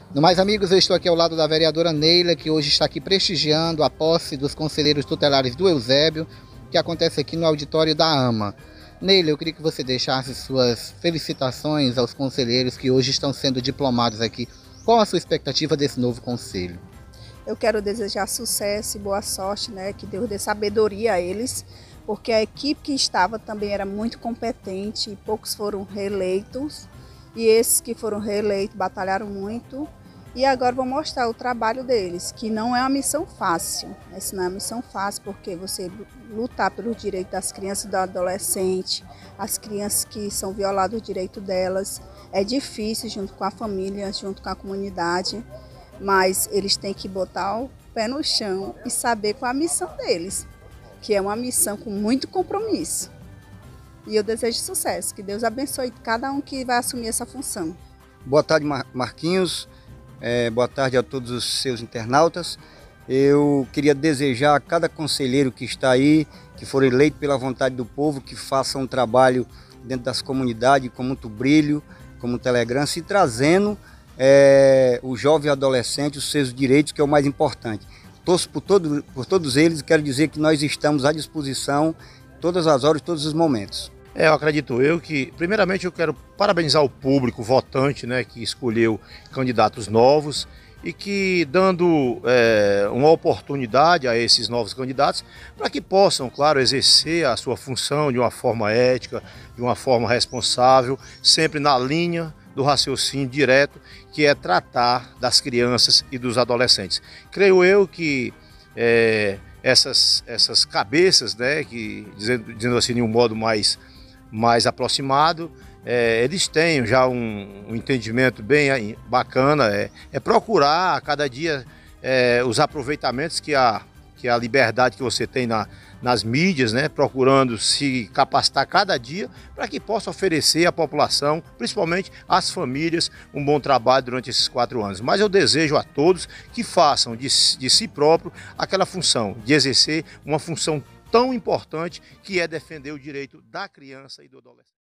No Mais Amigos, eu estou aqui ao lado da vereadora Neila, que hoje está aqui prestigiando a posse dos conselheiros tutelares do Eusébio, que acontece aqui no auditório da AMA. Neila, eu queria que você deixasse suas felicitações aos conselheiros que hoje estão sendo diplomados aqui. Qual a sua expectativa desse novo conselho? Eu quero desejar sucesso e boa sorte, né? Que Deus dê sabedoria a eles, porque a equipe que estava também era muito competente e poucos foram reeleitos. E esses que foram reeleitos batalharam muito. E agora vou mostrar o trabalho deles, que não é uma missão fácil. Essa não é uma missão fácil, porque você lutar pelos direitos das crianças e do adolescente, as crianças que são violadas, o direito delas, é difícil junto com a família, junto com a comunidade, mas eles têm que botar o pé no chão e saber qual é a missão deles, que é uma missão com muito compromisso. E eu desejo sucesso, que Deus abençoe cada um que vai assumir essa função. Boa tarde, Marquinhos. Boa tarde a todos os seus internautas. Eu queria desejar a cada conselheiro que está aí, que for eleito pela vontade do povo, que faça um trabalho dentro das comunidades com muito brilho, com muita elegância e trazendo o jovem adolescente os seus direitos, que é o mais importante. Torço por todos eles e quero dizer que nós estamos à disposição todas as horas, todos os momentos. Eu acredito que, primeiramente, eu quero parabenizar o público votante, né, que escolheu candidatos novos e que dando uma oportunidade a esses novos candidatos para que possam, claro, exercer a sua função de uma forma ética, de uma forma responsável, sempre na linha do raciocínio direto, que é tratar das crianças e dos adolescentes. Creio eu que essas cabeças, né, que dizendo assim de um modo mais aproximado, eles têm já um entendimento bem bacana, procurar a cada dia os aproveitamentos que a liberdade que você tem nas mídias, né, procurando se capacitar cada dia para que possa oferecer à população, principalmente às famílias, um bom trabalho durante esses 4 anos. Mas eu desejo a todos que façam de si próprio aquela função, de exercer uma função tão importante que é defender o direito da criança e do adolescente.